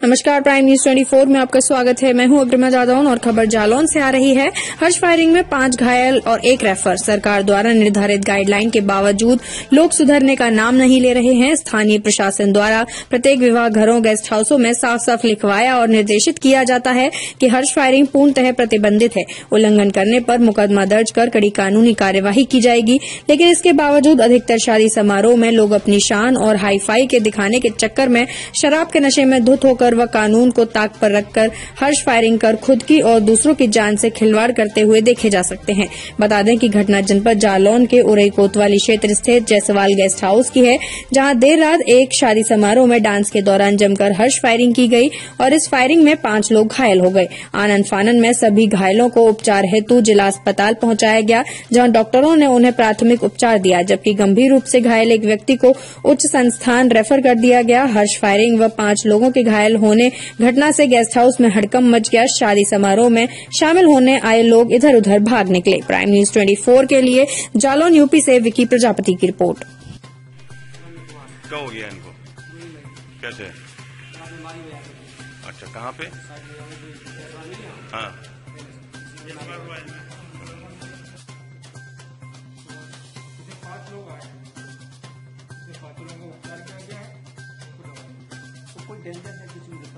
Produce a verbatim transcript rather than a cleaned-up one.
नमस्कार, prime news चौबीस में आपका स्वागत है। मैं हूं अग्रिमा जादौन और खबर जालौन से आ रही है। हर्ष फायरिंग में पांच घायल और एक रेफर। सरकार द्वारा निर्धारित गाइडलाइन के बावजूद लोग सुधरने का नाम नहीं ले रहे हैं। स्थानीय प्रशासन द्वारा प्रत्येक विवाह घरों, गेस्ट हाउसों में साफ साफ लिखवाया और निर्देशित किया जाता है कि हर्ष फायरिंग पूर्णतः प्रतिबंधित है। उल्लंघन करने पर मुकदमा दर्ज कर कड़ी कानूनी कार्यवाही की जाएगी। लेकिन इसके बावजूद अधिकतर शादी समारोह में लोग अपनी शान और हाई फाई के दिखाने के चक्कर में शराब के नशे में धुत होकर व कानून को ताक पर रखकर हर्ष फायरिंग कर खुद की और दूसरों की जान से खिलवाड़ करते हुए देखे जा सकते हैं। बता दें कि घटना जनपद जालौन के उरई कोतवाली क्षेत्र स्थित जयसवाल गेस्ट हाउस की है, जहां देर रात एक शादी समारोह में डांस के दौरान जमकर हर्ष फायरिंग की गई और इस फायरिंग में पांच लोग घायल हो गए। आनन फानन में सभी घायलों को उपचार हेतु जिला अस्पताल पहुंचाया गया, जहां डॉक्टरों ने उन्हें प्राथमिक उपचार दिया, जबकि गंभीर रूप से घायल एक व्यक्ति को उच्च संस्थान रेफर कर दिया गया। हर्ष फायरिंग व पांच लोगों के घायल होने घटना से गेस्ट हाउस में हड़कंप मच गया। शादी समारोह में शामिल होने आए लोग इधर उधर भाग निकले। प्राइम न्यूज चौबीस के लिए जालौन यूपी से विकी प्रजापति की रिपोर्ट। क्या हो गया इनको? कैसे? अच्छा, कहाँ पे? हाँ, पांच लोग आए, पांच लोगों को उपचार किया गया है। तो कोई डेंजर है किसी